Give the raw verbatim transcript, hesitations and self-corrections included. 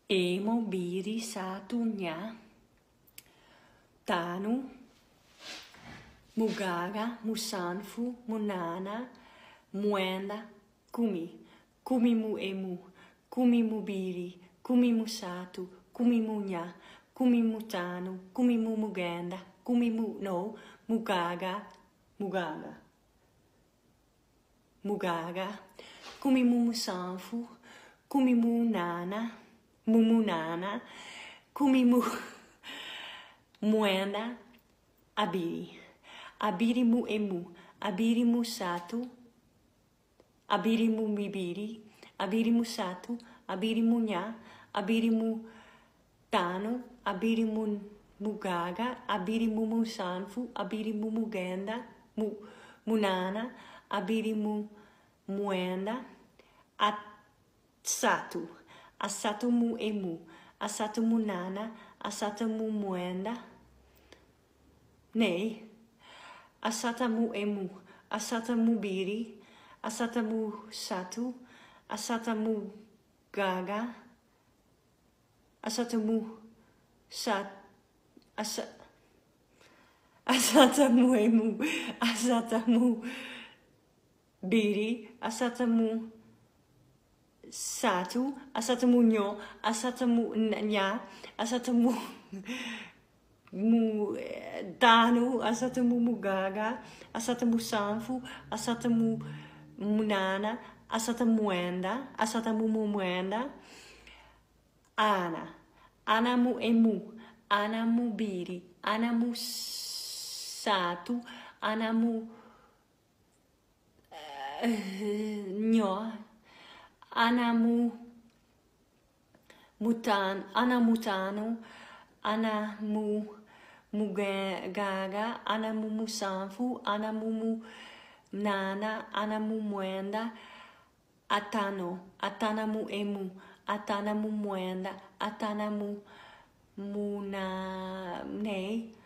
emo, biri, satu, nya, tanu, mugaga, musanfu, munana, muenda, kumi. Kumi mu emu, kumi mu biri, kumi mu satu, kumi mu nya, kumi mu tanu, kumi mu mugenda, kumi mu no, mugaga, mugaga. Mugaga, kumi mu musanfu, kumi mu nana, mumunana, kumi mu muenda, abiri. Abiri mu emu, abiri mu satu, abiri mu bibiri, abiri mu satu, abiri mu nya, abiri mu tanu, abiri mu mugaga, abiri mu musanfu, abiri mu mugenda, mu munana, abiri mu muenda, asatu, asatu mu emu, asatu mu nana, asatu mu muenda, nei, asata mu emu, asata mu biri, asata mu satu, asata mu gaga, asata mu sat, asa, asata mu emu, asata mu biri, asata mu satu, asata mu nyo, asata mu nya, asata mu mu tanu, asata mu mugaga, asata mu sanfu, asata mu munana, asata muenda, asata mu muenda, ana, ana mu emu, ana mu biri, ana mu satu, ana mu nyo, ana mu mutan, ana mutanu, ana mu mugaga, ana mu musanfu, ana mu nana, ana mu muenda, atano, atana mu emu, atana mu muenda, atana mu muna nei,